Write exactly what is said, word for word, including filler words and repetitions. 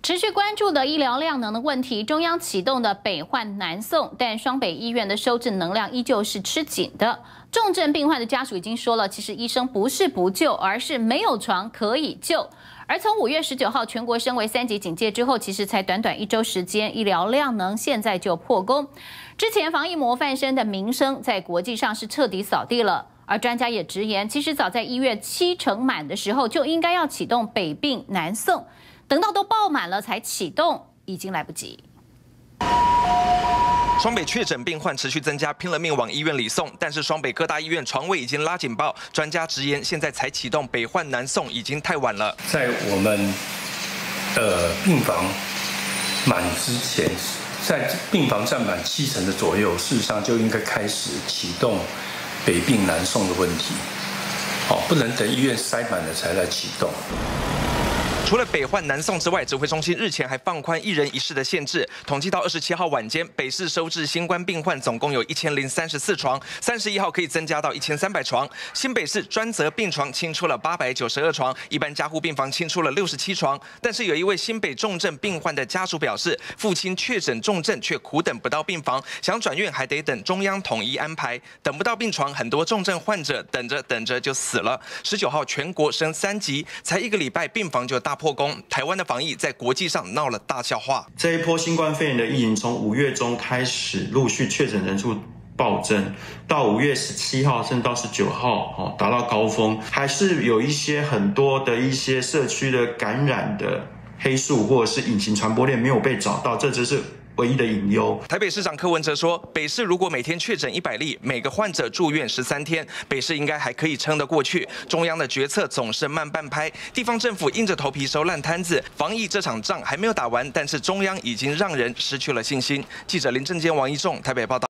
持续关注的医疗量能的问题，中央启动的北患南送，但双北医院的收治能量依旧是吃紧的。重症病患的家属已经说了，其实医生不是不救，而是没有床可以救。而从五月十九号全国升为三级警戒之后，其实才短短一周时间，医疗量能现在就破功。之前防疫模范生的名声在国际上是彻底扫地了。而专家也直言，其实早在一月七成满的时候，就应该要启动北病南送。等到都爆满了才启动，已经来不及。 双北确诊病患持续增加，拼了命往医院里送，但是双北各大医院床位已经拉警报。专家直言，现在才启动北患南送，已经太晚了。 在我们的病房满之前，在病房占满七成的左右，事实上就应该开始启动北病南送的问题。哦，不能等医院塞满了才来启动。 除了北患南送之外，指挥中心日前还放宽一人一室的限制。统计到二十七号晚间，北市收治新冠病患总共有一千零三十四床，三十一号可以增加到一千三百床。新北市专责病床清出了八百九十二床，一般加护病房清出了六十七床。但是有一位新北重症病患的家属表示，父亲确诊重症却苦等不到病房，想转院还得等中央统一安排，等不到病床，很多重症患者等着等着就死了。十九号全国升三级，才一个礼拜，病房就大破功，台湾的防疫在国际上闹了大笑话。 这一波新冠肺炎的疫情从五月中开始陆续确诊人数暴增，到五月十七号甚至到十九号，哦，达到高峰，还是有一些很多的一些社区的感染的黑数或者是隐形传播链没有被找到，这只是唯一的隐忧。 台北市长柯文哲说，北市如果每天确诊一百例，每个患者住院十三天，北市应该还可以撑得过去。中央的决策总是慢半拍，地方政府硬着头皮收烂摊子，防疫这场仗还没有打完，但是中央已经让人失去了信心。记者林正坚、王一仲台北报道。